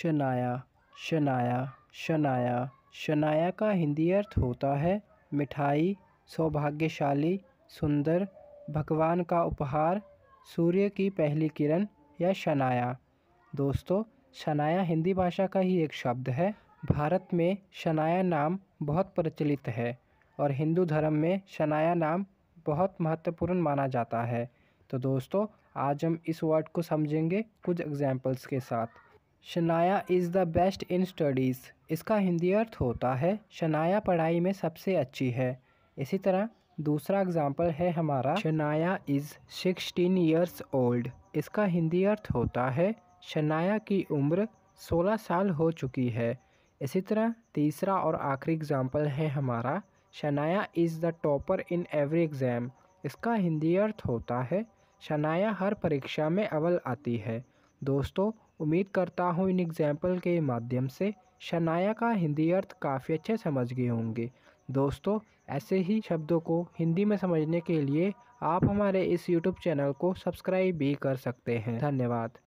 शनाया, शनाया, शनाया। शनाया का हिंदी अर्थ होता है मिठाई, सौभाग्यशाली, सुंदर, भगवान का उपहार, सूर्य की पहली किरण या शनाया। दोस्तों, शनाया हिंदी भाषा का ही एक शब्द है। भारत में शनाया नाम बहुत प्रचलित है और हिंदू धर्म में शनाया नाम बहुत महत्वपूर्ण माना जाता है। तो दोस्तों, आज हम इस वर्ड को समझेंगे कुछ एग्जाम्पल्स के साथ। Shanaya is the best in studies. इसका हिंदी अर्थ होता है शनाया पढ़ाई में सबसे अच्छी है। इसी तरह दूसरा एग्जाम्पल है हमारा शनाया इज़ 16 ईयर्स ओल्ड। इसका हिंदी अर्थ होता है शनाया की उम्र 16 साल हो चुकी है। इसी तरह तीसरा और आखिरी एग्जाम्पल है हमारा Shanaya is the topper in every exam. इसका हिंदी अर्थ होता है शनाया हर परीक्षा में अव्वल आती है। दोस्तों, उम्मीद करता हूँ इन एग्जाम्पल के माध्यम से शनाया का हिंदी अर्थ काफ़ी अच्छे समझ गए होंगे। दोस्तों, ऐसे ही शब्दों को हिंदी में समझने के लिए आप हमारे इस YouTube चैनल को सब्सक्राइब भी कर सकते हैं। धन्यवाद।